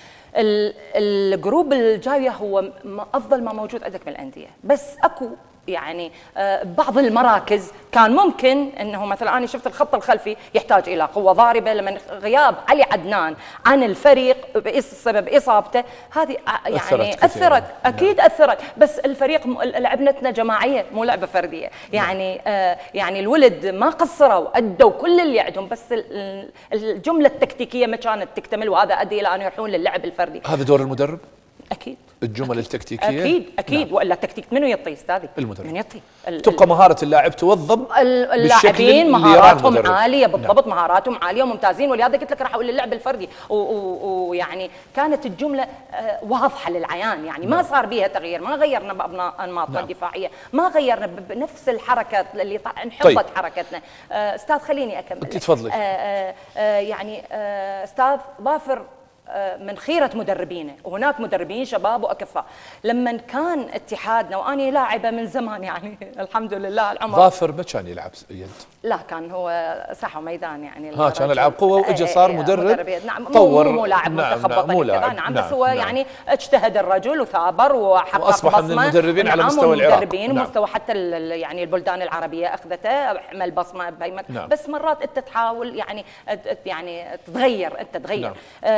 الجروب الجايه هو افضل ما موجود عندك من الانديه، بس اكو يعني بعض المراكز كان ممكن انه مثلا انا شفت الخط الخلفي يحتاج الى قوه ضاربه، لما غياب علي عدنان عن الفريق بسبب اصابته هذه يعني اثرت اكيد اثرت. بس الفريق لعبتنا جماعيه مو لعبه فرديه، يعني يعني الولد ما قصروا، ادوا كل اللي عندهم، بس الجمله التكتيكيه ما كانت تكتمل، وهذا ادى الى ان يروحون للعب الفردي. هذا دور المدرب اكيد. الجمل التكتيكيه اكيد نعم. والا التكتيك منو يعطي استاذي؟ المدرب. من يعطي؟ تبقى مهاره اللاعب توظب اللاعبين مهاراتهم عاليه بالضبط. نعم. مهاراتهم عاليه وممتازين، ولهذا قلت لك راح اقول اللعب الفردي ويعني كانت الجمله واضحه للعيان، يعني ما صار بيها تغيير، ما غيرنا بانماطنا الدفاعيه، ما غيرنا بنفس الحركات اللي انحطت حركتنا. استاذ خليني اكمل. تفضلي. يعني استاذ ظافر من خيرة مدربينه، وهناك مدربين شباب وأكفاء. لما كان اتحادنا وأنا لاعبة من زمان يعني الحمد لله العمر. ظافر ما كان يلعب يد؟ لا كان هو ساحة وميدان يعني. كان يلعب قوة وإجا صار مدرب. نعم. طور. مو لاعب منتخب وطني كذا. نعم. بس هو يعني اجتهد الرجل وثابر وحقق وأصبح بصمة. من المدربين على مستوى العراق. مدربين ومستوى حتى يعني البلدان العربية أخذته، عمل بصمة بهي. بس مرات أنت تحاول يعني تغير، أنت تغير.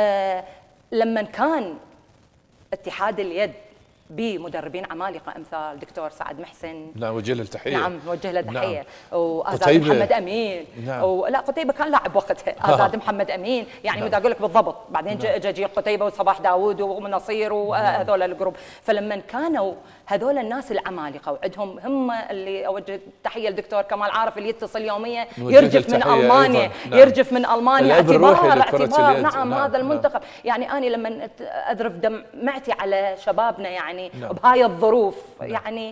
لما كان اتحاد اليد بمدربين عمالقه امثال دكتور سعد محسن، نعم وجه له التحيه. نعم وجه له التحيه. نعم. وازاد محمد امين. نعم. لا قتيبه كان لاعب وقتها. ازاد محمد امين يعني بدي اقول لك بالضبط. بعدين جا جيل قتيبه وصباح داوود ونصير وهذول الجروب. فلما كانوا هذول الناس العمالقه وعندهم هم اللي اوجه تحيه للدكتور كمال عارف اللي يتصل يوميا يرجف من المانيا. نعم. يرجف من المانيا اعتبار نعم هذا المنتخب. يعني انا لما اذرف دمعتي على شبابنا يعني بهاي الظروف يعني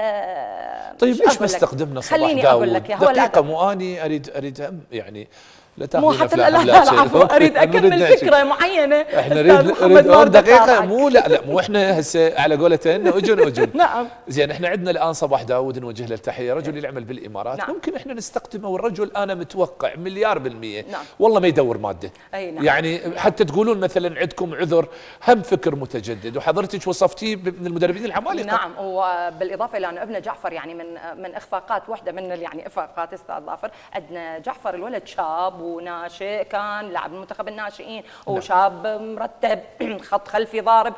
طيب ليش ما استخدمنا صباح داوود؟ دقيقه مو اني اريد يعني لا تاخذينا في لا اريد اكمل فكره معينه. احنا نريد دقيقه مو احنا هسه على قولتنا اجن نعم. زين احنا عندنا الان صباح داوود نوجه له التحيه، رجل يعمل بالامارات. نعم. ممكن احنا نستخدمه، والرجل انا متوقع 100%. نعم. والله ما يدور ماده. نعم. يعني حتى تقولون مثلا عندكم عذر، هم فكر متجدد، وحضرتك وصفتيه من المدربين العمالقه. نعم. وبالاضافه الى ان ابن جعفر يعني من اخفاقات واحده من يعني اخفاقات استاذ ظافر، عندنا جعفر الولد شاب وناشئ، كان لاعب المنتخب الناشئين وشاب مرتب خط خلفي ضارب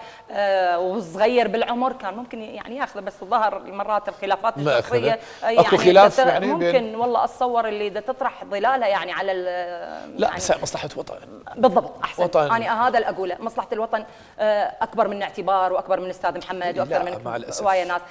وصغير بالعمر، كان ممكن يعني ياخذه، بس الظهر مرات الخلافات الشخصيه يعني اكو خلاف يعني ممكن والله اتصور اللي اذا تطرح ظلالها يعني على لا يعني بس مصلحه وطن بالضبط. احسن وطن. انا هذا اللي اقوله، مصلحه الوطن اكبر من اعتبار واكبر من استاذ محمد واكثر من هوايه ناس.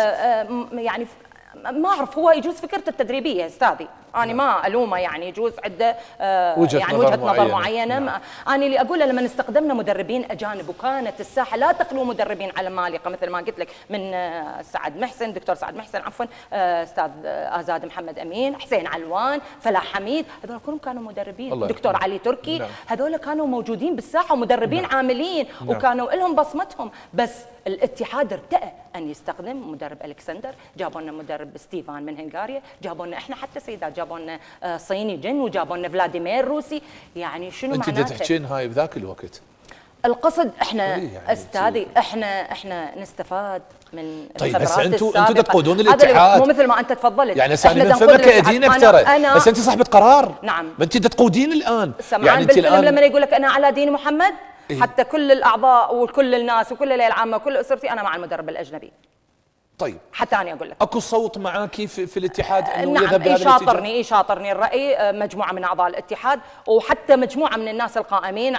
يعني ما اعرف، هو يجوز فكرته التدريبيه استاذي، انا ما الومه، يعني يجوز عنده يعني وجهه نظر معينه. انا اللي اقوله لما استخدمنا مدربين اجانب وكانت الساحه لا تخلو مدربين علمالقه مثل ما قلت لك، من سعد محسن، دكتور سعد محسن عفوا، استاذ آزاد محمد امين، حسين علوان، فلاح حميد، هذول كلهم كانوا مدربين، دكتور علي تركي، هذول كانوا موجودين بالساحه ومدربين عاملين وكانوا لهم بصمتهم. بس الاتحاد ارتأى ان يستخدم مدرب الكسندر، جابوا لنا مدرب ستيفان من هنغاريا، جابوا لنا احنا حتى سيدات، جابوا لنا صيني جن، وجابوا لنا فلاديمير روسي. يعني شنو معناته؟ انت تحكين هاي بذاك الوقت. القصد احنا يعني استاذي احنا نستفاد من طيب بس الخبرات السابقة. انتم تقودون الاتحاد، مو مثل ما انت تفضلت. يعني احنا من فمك ايدينك ترى، بس انت صاحبه قرار. نعم، ما انت تقودين الان. يعني بالفيلم لما يقول لك انا على دين محمد، حتى كل الاعضاء وكل الناس وكل الهيئه العامه وكل اسرتي انا مع المدرب الاجنبي. طيب حتى انا اقول لك اكو صوت معاكي في الاتحاد انه نعم، يذهب بهذا يشاطرني الراي مجموعه من اعضاء الاتحاد وحتى مجموعه من الناس القائمين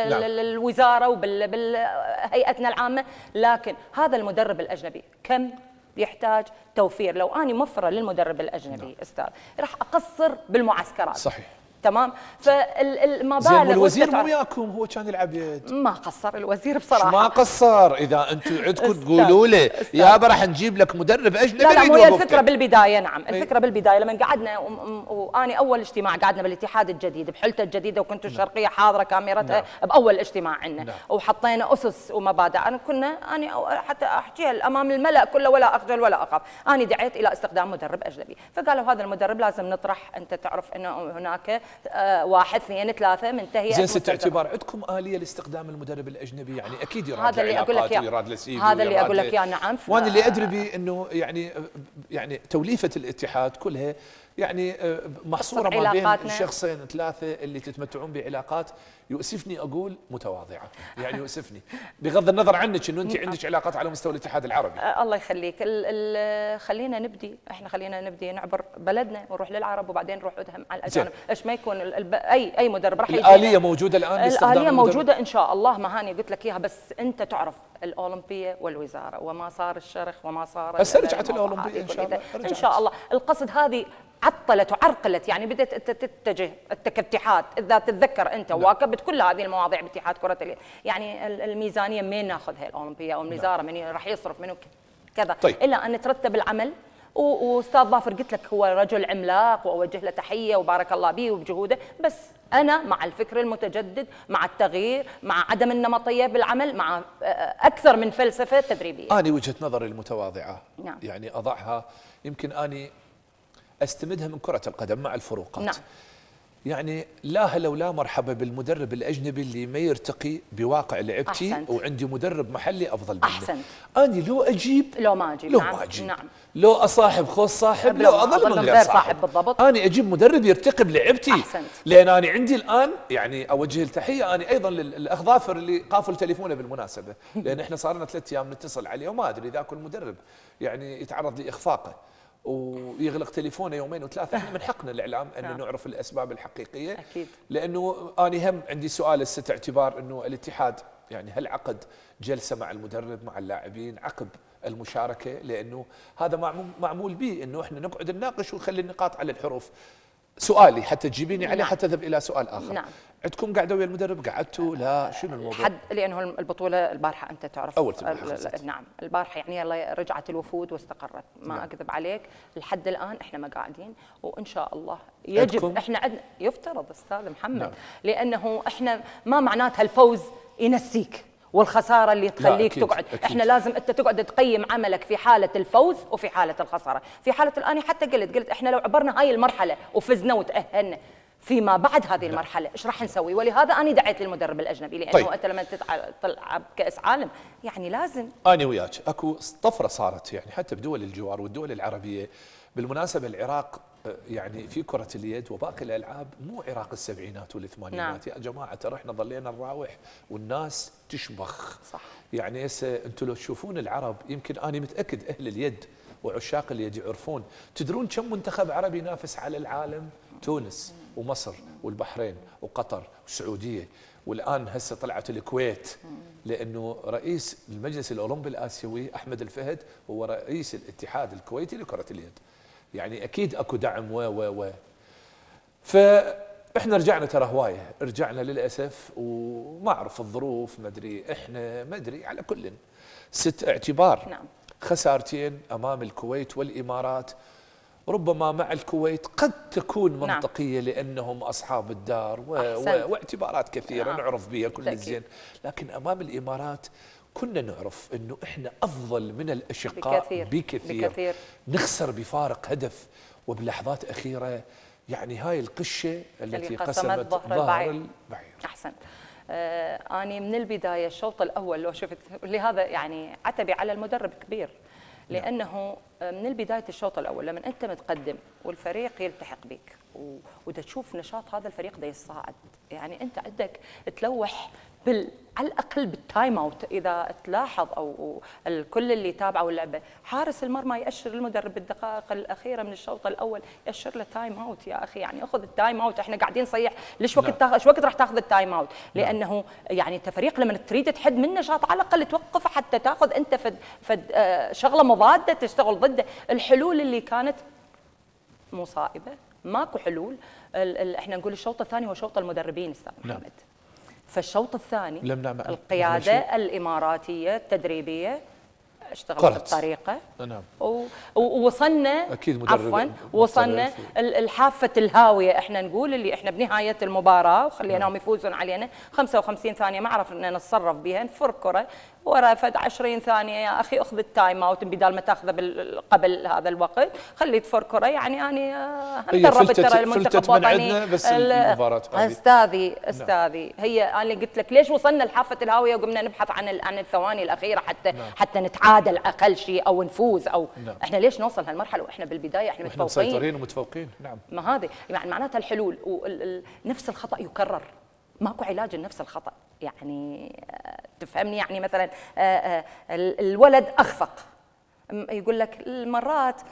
بالوزاره وبالهيئتنا العامه، لكن هذا المدرب الاجنبي كم يحتاج توفير. لو اني موفره للمدرب الاجنبي استاذ راح اقصر بالمعسكرات. صحيح تمام. فالمبالغ زين، والوزير مو وياكم، هو كان يلعب يد. ما قصر الوزير بصراحه، ما قصر. اذا انتم عندكم تقولوا له يابا راح نجيب لك مدرب اجنبي. لا مو هي الفكره بالبدايه. نعم الفكره بالبدايه لما قعدنا واني اول اجتماع قعدنا بالاتحاد الجديد بحلته الجديده، وكنت الشرقيه حاضره كاميرتها باول اجتماع عندنا، وحطينا اسس ومبادئ. اني حتى احكيها امام الملا كله ولا اخجل ولا اخاف. اني دعيت الى استخدام مدرب اجنبي، فقالوا هذا المدرب لازم نطرح، انت تعرف انه هناك 1 2 3 منتهيه. زين ست اعتبار عندكم آلية لاستخدام المدرب الأجنبي؟ يعني أكيد يراد هذا اللي أقول لك ويراد لسيفي، هذا اللي أقول لك يا نعم. وأنا اللي أدري به إنه يعني توليفة الاتحاد كلها يعني محصورة ما بين شخصين 3 اللي تتمتعون بعلاقات يؤسفني أقول متواضعة، يعني يؤسفني بغض النظر عنك إنه أنت عندك علاقات على مستوى الاتحاد العربي. الله يخليك. خلينا نبدي نعبر بلدنا ونروح للعرب وبعدين نروح ادهم على الاجانب. ايش ما يكون اي مدرب راح الآلية موجودة الآن لاستخدام الآلية موجودة ان شاء الله. ما هاني قلت لك اياها، بس انت تعرف الاولمبيه والوزاره وما صار الشرخ وما صار. بس رجعت الاولمبيه ان شاء الله. ان شاء الله. القصد هذه عطلت وعرقلت، يعني بدأت تتجه كاتحاد. اذا تتذكر انت واكبت كل هذه المواضيع باتحاد كره اليد، يعني الميزانيه منين ناخذها الاولمبيه او الوزاره من راح يصرف منه كذا. طيب. الا ان نترتب العمل. واستاذ ظافر قلت لك هو رجل عملاق واوجه له تحيه وبارك الله به وبجهوده، بس انا مع الفكر المتجدد، مع التغيير، مع عدم النمطيه بالعمل، مع اكثر من فلسفه تدريبيه. انا وجهه نظري المتواضعه نعم. يعني اضعها، يمكن اني استمدها من كره القدم مع الفروقات. نعم. يعني لا هلا ولا مرحبا بالمدرب الاجنبي اللي ما يرتقي بواقع لعبتي. أحسنت. وعندي مدرب محلي افضل منه. احسنت. اني لو اجيب لو ما اجيب. لو ما اجيب. نعم. لو اصاحب خوص صاحب لو اظل من غير صاحب. بالضبط. اني اجيب مدرب يرتقي بلعبتي. احسنت. لان اني عندي الان يعني اوجه التحيه اني ايضا للاخ ظافر اللي قافل تليفونه بالمناسبه، لان احنا صار لنا 3 ايام نتصل عليه وما ادري اذا كل مدرب يعني يتعرض لاخفاقه ويغلق تليفونه 2 و3. احنا من حقنا الاعلام ان نعرف الاسباب الحقيقيه. اكيد. لانه انا هم عندي سؤال الست اعتبار انه الاتحاد يعني هل عقد جلسه مع المدرب مع اللاعبين عقب المشاركه؟ لانه هذا معمول به انه احنا نقعد نناقش ونخلي النقاط على الحروف. سؤالي حتى تجيبيني عليه. نعم. حتى اذهب الى سؤال اخر. نعم. عندكم قعدوا ويا المدرب؟ قعدتوا؟ لا شنو الموضوع؟ لانه البطوله البارحه انت تعرف اول نعم البارحه يعني رجعت الوفود واستقرت. ما نعم. اكذب عليك لحد الان احنا ما قاعدين، وان شاء الله يجب احنا عندنا يفترض استاذ محمد. نعم. لانه احنا ما معناتها الفوز ينسيك والخساره اللي تخليك تقعد. أكيد. احنا لازم انت تقعد تقيم عملك في حاله الفوز وفي حاله الخساره. في حاله الان حتى قلت احنا لو عبرنا هاي المرحله وفزنا وتاهلنا، فيما بعد هذه المرحله ايش راح نسوي؟ ولهذا انا دعيت للمدرب الاجنبي، لانه طيب. انت لما تلعب كاس عالم يعني لازم. انا وياك اكو طفره صارت يعني حتى بدول الجوار والدول العربيه. بالمناسبه العراق يعني في كرة اليد وباقي الألعاب مو عراق السبعينات والثمانينات. يا جماعة ترى احنا ظلينا نراوح والناس تشبخ. صح. يعني هسه انتم لو تشوفون العرب، يمكن أنا متأكد أهل اليد وعشاق اليد يعرفون، تدرون كم منتخب عربي ينافس على العالم؟ تونس ومصر والبحرين وقطر والسعودية، والآن هسه طلعت الكويت، لأنه رئيس المجلس الأولمبي الآسيوي أحمد الفهد هو رئيس الاتحاد الكويتي لكرة اليد. يعني أكيد أكو دعم و فإحنا رجعنا ترى هواية، رجعنا للأسف وما أعرف الظروف، ما أدري إحنا ما أدري، على كل 6 اعتبار. نعم. خسارتين أمام الكويت والإمارات، ربما مع الكويت قد تكون منطقية لأنهم أصحاب الدار واعتبارات كثيرة نعرف بها كل الزين، لكن أمام الإمارات كنا نعرف أنه إحنا أفضل من الأشقاء بكثير. نخسر بفارق هدف وبلحظات أخيرة، يعني هاي القشة التي قسمت ظهر البعير. أحسن. أنا من البداية الشوط الأول لو شفت، لهذا يعني عتبي على المدرب كبير، لأنه من البداية الشوط الأول لما أنت متقدم والفريق يلتحق بك ودا تشوف نشاط هذا الفريق دا يصاعد، يعني أنت عندك تلوح على الأقل بالتايم أوت. إذا تلاحظ أو الكل اللي تابعوا اللعبة، حارس المرمى يأشر المدرب بالدقائق الأخيرة من الشوط الأول، يأشر له تايم أوت. يا أخي يعني أخذ التايم أوت، إحنا قاعدين نصيح ليش وقت ايش وقت راح تاخذ التايم أوت؟ لأنه يعني أنت فريق لما تريد تحد من نشاط على الأقل توقف حتى تاخذ أنت فد شغلة مضادة تشتغل ضده. الحلول اللي كانت مو صائبة، ماكو حلول. احنا نقول الشوط الثاني هو شوط المدربين استاذ محمد. فالشوط الثاني القيادة الإماراتية التدريبية اشتغلت بطريقة. نعم. ووصلنا عفوا وصلنا الحافة الهاوية، احنا نقول اللي احنا بنهاية المباراة وخليناهم يفوزون علينا 55 ثانية ما عرفنا نتصرف بها، نفر كرة ورا فد 20 ثانية يا اخي اخذ التايم اوت بدال ما تاخذه قبل هذا الوقت، خلي تفر كرة. يعني انا دربت ترى المنتخب الوطني بس المباراة استاذي هي انا قلت لك ليش وصلنا لحافة الهاوية وقمنا نبحث عن الثواني الأخيرة حتى نتعادل اقل شيء او نفوز او احنا ليش نوصل هالمرحله واحنا بالبدايه احنا متفوقين مسيطرين ومتفوقين. نعم. ما هذه يعني معناتها الحلول نفس الخطا يكرر، ماكو علاج لنفس الخطا. يعني تفهمني؟ يعني مثلا الولد اخفق، يقول لك المرات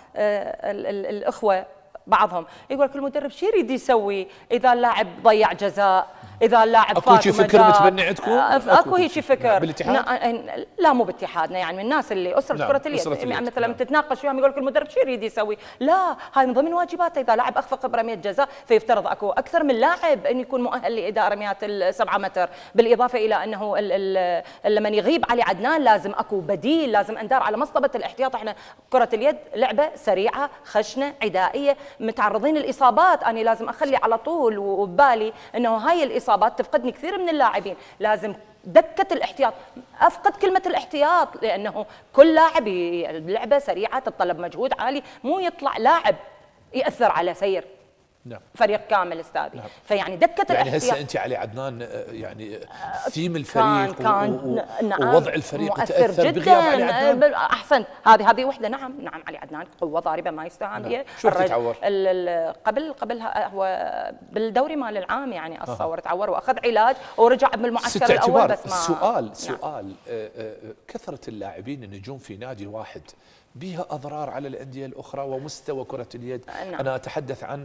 الاخوه بعضهم يقول لك المدرب شو يريد يسوي اذا اللاعب ضيع جزاء، اذا اللاعب فات. اكو شي فكر متبني عندكم؟ اكو هيك فكر بالاتحاد؟ لا مو باتحادنا، يعني من الناس اللي اسره كره اليد يعني مثلا لما تتناقش وياهم يقول لك المدرب شو يريد يسوي؟ لا، هاي من ضمن واجباته. اذا لاعب اخفق برميه جزاء فيفترض اكو اكثر من لاعب ان يكون مؤهل لاداء رميات ال7 متر، بالاضافه الى انه لما يغيب علي عدنان لازم اكو بديل، لازم اندار على مصطبه الاحتياط. احنا كره اليد لعبه سريعه خشنه عدائيه، متعرضين للاصابات، انا لازم اخلي على طول وببالي انه هاي الاصابات تفقدني كثير من اللاعبين، لازم دكة الاحتياط. افقد كلمة الاحتياط لانه كل لاعب اللعبة سريعة تتطلب مجهود عالي، مو يطلع لاعب يأثر على سير نعم. فريق كامل استاذي. نعم. فيعني دكة يعني الاحتياط. هسه انت علي عدنان يعني ثيم الفريق ووضع الفريق مؤثر جدا. احسن، هذه وحده. نعم علي عدنان قوه ضاربه ما يستهان بها. شو تعور؟ قبلها هو بالدوري مال العام يعني اتصور تعور واخذ علاج ورجع بالمعسكر الاول. بس ما سؤال كثره اللاعبين النجوم في نادي واحد بها أضرار على الأندية الأخرى ومستوى كرة اليد. نعم. أنا أتحدث عن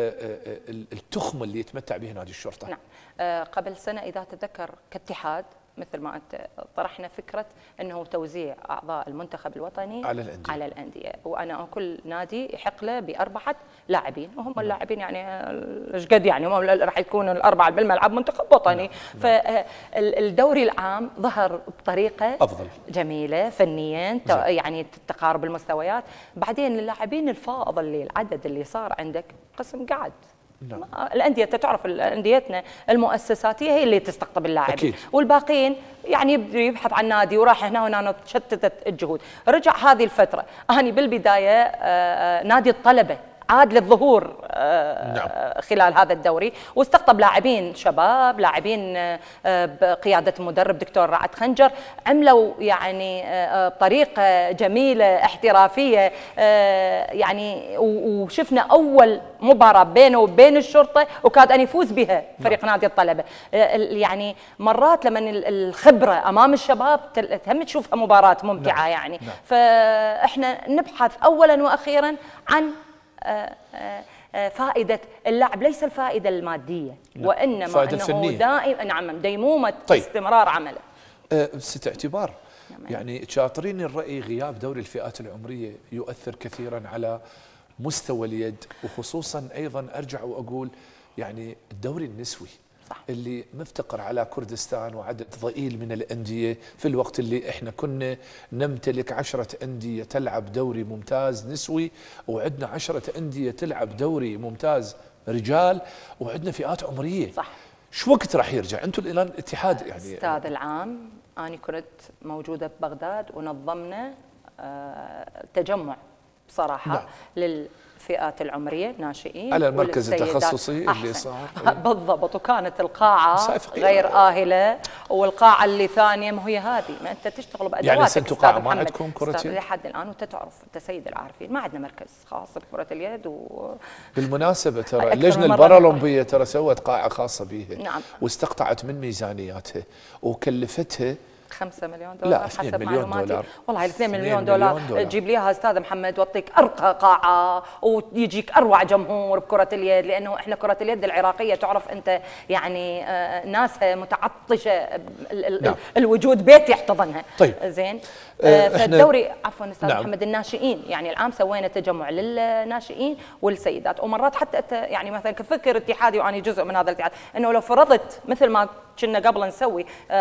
التخمة اللي يتمتع به نادي الشرطة. نعم. قبل سنة إذا تذكر كاتحاد مثل ما أنت طرحنا فكرة أنه توزيع أعضاء المنتخب الوطني على الأندية، وأنا كل نادي يحق له ب4 لاعبين، وهم اللاعبين يعني ايش قد يعني هم راح يكونوا ال4 بالملعب منتخب وطني. فالدوري العام ظهر بطريقة أفضل جميلة فنيا، يعني تقارب المستويات. بعدين اللاعبين الفائض اللي العدد اللي صار عندك قسم قعد. نعم. الأندية تعرف أنديتنا المؤسساتية هي اللي تستقطب اللاعبين، والباقيين يعني يبحث عن نادي وراح هنا وهنا، تشتتت الجهود. رجع هذه الفترة، أنا بالبداية نادي الطلبة عاد للظهور نعم. خلال هذا الدوري، واستقطب لاعبين شباب، لاعبين بقيادة المدرب دكتور رعد خنجر، عملوا يعني بطريقة جميلة احترافية، يعني وشفنا أول مباراة بينه وبين الشرطة وكاد أن يفوز بها فريق نادي الطلبة. يعني مرات لما الخبرة أمام الشباب تهم تشوفها مباراة ممتعة يعني. فإحنا نبحث أولا وأخيرا عن فائدة اللاعب، ليس الفائدة المادية، وإنما أنه دائما نعم ديمومة استمرار عمله. ست اعتبار يعني شاطرين الرأي غياب دوري الفئات العمرية يؤثر كثيرا على مستوى اليد، وخصوصا أيضا أرجع وأقول يعني الدوري النسوي صح. اللي مفتقر على كردستان وعدد ضئيل من الأندية في الوقت اللي احنا كنا نمتلك 10 أندية تلعب دوري ممتاز نسوي، وعندنا 10 أندية تلعب دوري ممتاز رجال، وعندنا فئات عمرية صح. شو وقت راح يرجع؟ انتم الان اتحاد يعني استاذ العام، انا كنت موجوده ببغداد ونظمنا تجمع بصراحه نعم. للفئات العمريه ناشئين على المركز التخصصي اللي صار بالضبط، وكانت القاعه غير آهلة، والقاعه اللي ثانيه ما هي هذه، ما انت تشتغل بادواتك يعني انتم قاعه ما عندكم كره يد لحد الان، وانت تعرف انت سيد العارفين ما عندنا مركز خاص بكره اليد. بالمناسبه ترى اللجنه البارالمبيه ترى سوت قاعه خاصه بيها نعم. واستقطعت من ميزانياتها وكلفتها 5 مليون دولار، لا 2 مليون دولار. والله 2 مليون دولار تجيب لي اياها استاذ محمد واعطيك ارقى قاعه ويجيك اروع جمهور بكره اليد، لانه احنا كره اليد العراقيه تعرف انت يعني ناسها متعطشه نعم. الوجود بيت يحتضنها. طيب زين فالدوري عفوا استاذ نعم. محمد الناشئين، يعني العام سوينا تجمع للناشئين والسيدات، ومرات حتى انت يعني مثلا كفكر اتحادي وانا جزء من هذا الاتحاد، انه لو فرضت مثل ما كنا قبل نسوي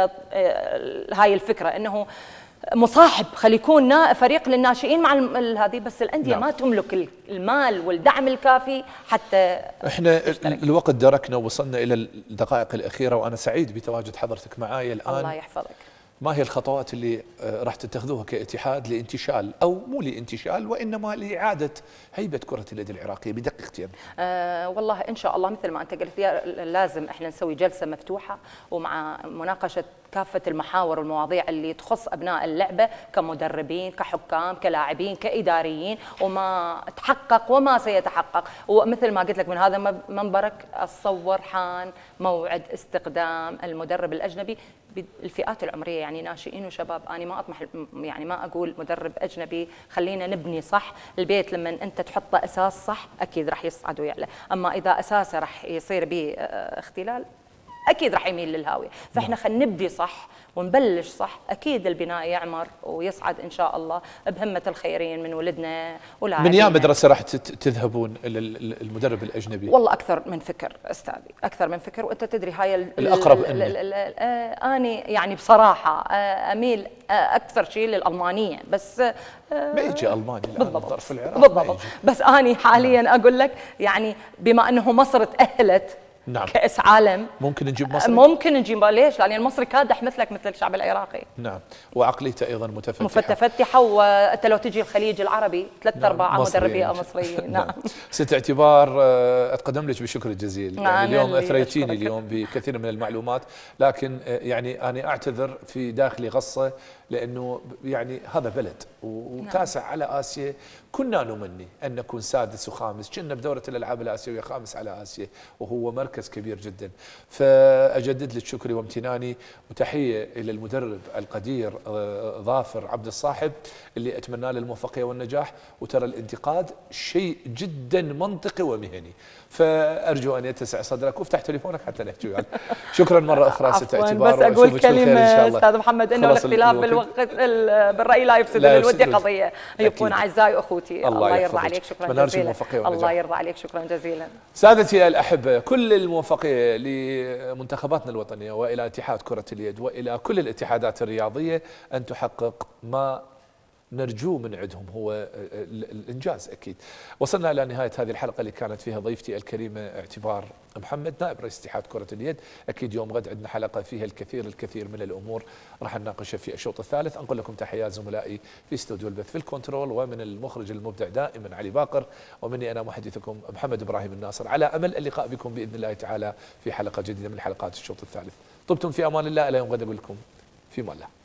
هاي الفكره انه مصاحب خلي يكون فريق للناشئين مع هذه، بس الانديه نعم. ما تملك المال والدعم الكافي حتى احنا الوقت دركنا ووصلنا الى الدقائق الاخيره، وانا سعيد بتواجد حضرتك معايا الان. الله يحفظك. ما هي الخطوات اللي راح تتخذوها كاتحاد لانتشال او مو لانتشال وانما لاعاده هيبه كره اليد العراقيه بدقيقتين؟ والله ان شاء الله مثل ما انت قلت لازم احنا نسوي جلسه مفتوحه ومع مناقشه كافه المحاور والمواضيع اللي تخص ابناء اللعبه كمدربين كحكام كلاعبين كاداريين، وما تحقق وما سيتحقق. ومثل ما قلت لك من هذا منبرك اتصور حان موعد استقدام المدرب الاجنبي بالفئات العمريه، يعني ناشئين وشباب. انا ما اطمح يعني ما اقول مدرب اجنبي، خلينا نبني صح البيت. لما انت تحطه اساس صح اكيد راح يصعد ويعلى، اما اذا اساسه راح يصير به اختلال اكيد راح يميل للهاويه. فاحنا خلينا نبدي صح ونبلش صح، اكيد البناء يعمر ويصعد ان شاء الله بهمه الخيرين من ولدنا ولاعبينا. من يا مدرسه راح تذهبون الى المدرب الاجنبي؟ والله اكثر من فكر استاذي، اكثر من فكر، وانت تدري هاي الاقرب اني يعني بصراحه اميل اكثر شيء للالمانيه، بس ما يجي الماني الان الظرف العراقي بالضبط. بس اني حاليا اقول لك يعني بما انه مصر تاهلت نعم. كأس عالم ممكن نجيب مصري؟ ممكن نجيب. ليش؟ لأن المصري كادح مثلك مثل الشعب العراقي. نعم، وعقليته أيضا متفتحة. مفتحة، وأنت لو تجي الخليج العربي 3/4 مدربين مصريين. نعم. ست اعتبار أتقدم لك بشكر جزيل. يعني اليوم أثريتيني اليوم بكثير من المعلومات، لكن يعني أنا أعتذر في داخلي غصة، لأنه يعني هذا بلد وتاسع على آسيا. كنا نمني أن نكون سادس وخامس، كنا بدورة الألعاب الآسيوية خامس على آسيا، وهو مركز كبير جدا. فأجدد لك شكري وامتناني، وتحية إلى المدرب القدير ظافر عبد الصاحب اللي أتمنى له الموفقية والنجاح. وترى الانتقاد شيء جدا منطقي ومهني، فأرجو أن يتسع صدرك وافتح تليفونك حتى نحكي وياك. شكرا مرة أخرى ست اعتبار. بس أقول كلمة أستاذ محمد، إنه الاختلاف بالرأي لا يفسد للود قضية. يكون أعزائي وأخوتي، الله يرضى عليك. شكرا جزيلا. الله يرضى عليك. شكرا جزيلا. سادتي الأحبة، كل الموفقية لمنتخباتنا الوطنية وإلى اتحاد كرة اليد وإلى كل الاتحادات الرياضية أن تحقق ما نرجوه من عندهم هو الإنجاز أكيد. وصلنا إلى نهاية هذه الحلقة اللي كانت فيها ضيفتي الكريمة اعتبار محمد نائب رئيس اتحاد كرة اليد. أكيد يوم غد عندنا حلقة فيها الكثير من الأمور راح نناقشها في الشوط الثالث. أنقل لكم تحيات زملائي في استوديو البث في الكنترول، ومن المخرج المبدع دائما علي باقر، ومني أنا محدثكم محمد إبراهيم الناصر، على أمل اللقاء بكم بإذن الله تعالى في حلقة جديدة من حلقات الشوط الثالث. طبتم في أمان الله، إلى يوم غد أقول لكم في أمان الله.